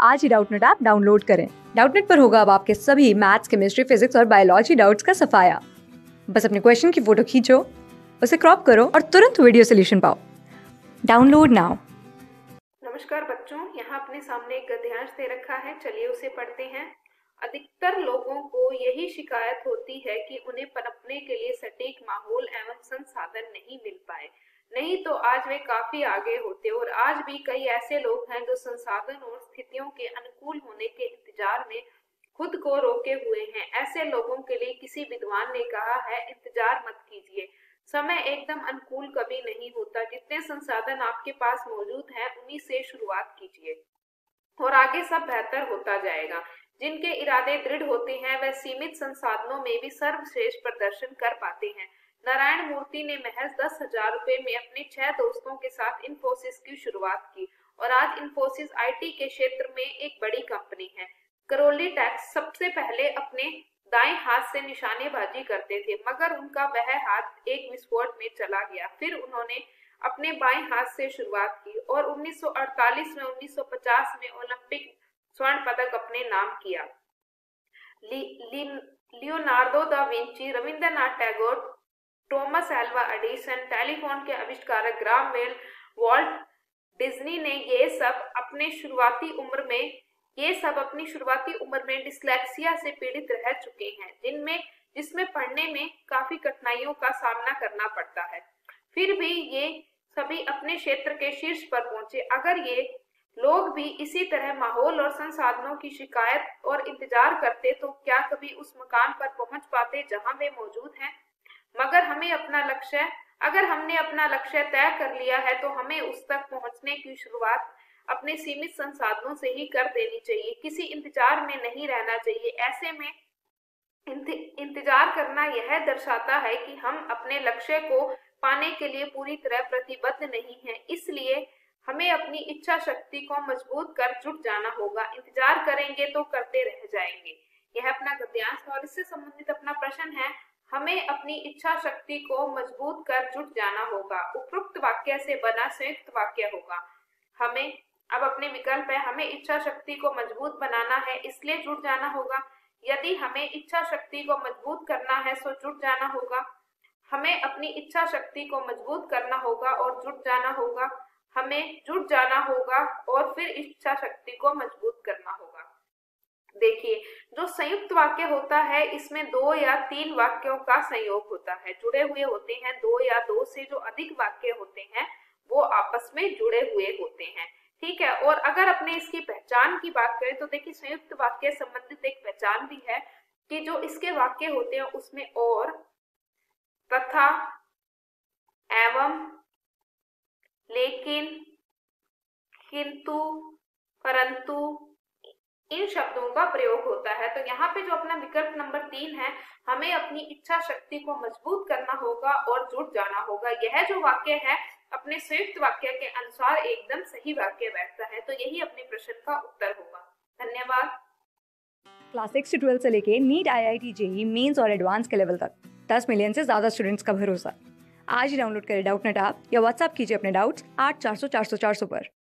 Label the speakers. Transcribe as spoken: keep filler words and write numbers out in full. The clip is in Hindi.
Speaker 1: आज ही डाउटनेट ऐप डाउनलोड करें। डाउटनेट पर होगा अब आपके सभी मैथ्स, केमिस्ट्री, फिजिक्स और बायोलॉजी डाउट्स का सफाया। बस अपने क्वेश्चन की फोटो खींचो, उसे क्रॉप करो और तुरंत वीडियो सोल्यूशन पाओ। Download now.
Speaker 2: नमस्कार बच्चों, यहाँ अपने सामने एक गद्यांश दे रखा है, चलिए उसे पढ़ते हैं। अधिकतर लोगों को यही शिकायत होती है कि उन्हें पनपने के लिए सटीक माहौल एवं संसाधन नहीं मिल पाए, नहीं तो आज वे काफी आगे होते। और आज भी कई ऐसे लोग हैं जो संसाधन और स्थितियों के अनुकूल होने के इंतजार में खुद को रोके हुए हैं। ऐसे लोगों के लिए किसी विद्वान ने कहा है, इंतजार मत कीजिए, समय एकदम अनुकूल कभी नहीं होता। जितने संसाधन आपके पास मौजूद हैं उन्हीं से शुरुआत कीजिए और आगे सब बेहतर होता जाएगा। जिनके इरादे दृढ़ होते हैं वह सीमित संसाधनों में भी सर्वश्रेष्ठ प्रदर्शन कर पाते हैं। नारायण मूर्ति ने महज दस हजार रुपए में अपने छह दोस्तों के साथ इन्फोसिस की शुरुआत की और आज इन्फोसिस आईटी के क्षेत्र में एक बड़ी कंपनी है। करोली टैक्स सबसे पहले अपने दाएं हाथ से निशानेबाजी करते थे, मगर उनका वह हाथ एक विस्फोट में चला गया। फिर उन्होंने अपने बाएं हाथ से शुरुआत की और उन्नीस सौ अड़तालीस में उन्नीस सौ पचास में ओलंपिक स्वर्ण पदक अपने नाम किया। लि, लि, Leonardo da Vinci, Rabindranath Tagore, Thomas Alva Edison, telephone के आविष्कारक ग्राहम बेल, वॉल्ट डिज्नी ने ये सब अपने शुरुआती उम्र में ये सब अपनी शुरुआती उम्र में डिस्लेक्सिया से पीड़ित रह चुके हैं, जिनमें जिसमें पढ़ने में काफी कठिनाइयों का सामना करना पड़ता है। फिर भी ये सभी अपने क्षेत्र के शीर्ष पर पहुंचे। अगर ये लोग भी इसी तरह माहौल और संसाधनों की शिकायत और इंतजार करते तो क्या कभी उस मकाम पर पहुंच पाते जहां वे मौजूद हैं। मगर हमें अपना लक्ष्य अगर हमने अपना लक्ष्य तय कर लिया है तो हमें उस तक पहुंचने की शुरुआत अपने सीमित संसाधनों से ही कर देनी चाहिए। किसी इंतजार में नहीं रहना चाहिए। ऐसे में इंतजार करना यह दर्शाता है कि हम अपने लक्ष्य को पाने के लिए पूरी तरह प्रतिबद्ध नहीं हैं। इसलिए हमें अपनी इच्छा शक्ति को मजबूत कर जुट जाना होगा। इंतजार करेंगे तो करते रह जाएंगे। यह अपना गद्यांश और इससे संबंधित अपना प्रश्न है, हमें अपनी इच्छा शक्ति को मजबूत कर जुट जाना होगा। उपरोक्त वाक्य से बना संयुक्त वाक्य होगा। हमें अब अपने विकल्प है, हमें इच्छा शक्ति को मजबूत बनाना है इसलिए जुट जाना होगा। यदि हमें इच्छा शक्ति को मजबूत करना है तो जुट जाना होगा। हमें अपनी इच्छा शक्ति को मजबूत करना होगा और जुट जाना होगा। हमें जुट जाना होगा और फिर इच्छा शक्ति को मजबूत करना होगा। देखिए, जो संयुक्त वाक्य होता है इसमें दो या तीन वाक्यों का संयोग होता है, जुड़े हुए होते हैं। दो या दो से जो अधिक वाक्य होते हैं वो आपस में जुड़े हुए होते हैं, ठीक है। और अगर अपने इसकी पहचान की बात करें तो देखिए, संयुक्त वाक्य संबंधित एक पहचान भी है कि जो इसके वाक्य होते हैं उसमें और, तथा, एवं, लेकिन, किंतु, परंतु इन शब्दों का प्रयोग होता है। तो यहाँ पे जो अपना विकल्प नंबर तीन है, हमें अपनी इच्छा शक्ति को मजबूत करना होगा और जुट जाना होगा, यह जो वाक्य है अपने संयुक्त वाक्य के अनुसार एकदम सही वाक्य बैठता है। तो यही अपने प्रश्न का उत्तर होगा। धन्यवाद।
Speaker 1: क्लास सिक्स से ट्वेल्थ से लेके NEET, I I T, JEE mains और एडवांस के लेवल तक दस मिलियन से ज्यादा स्टूडेंट्स का भरोसा। आज ही डाउनलोड करें डाउटनेट ऐप या व्हाट्सएप कीजिए अपने डाउट्स आठ चार सौ चार सौ चार सौ पर।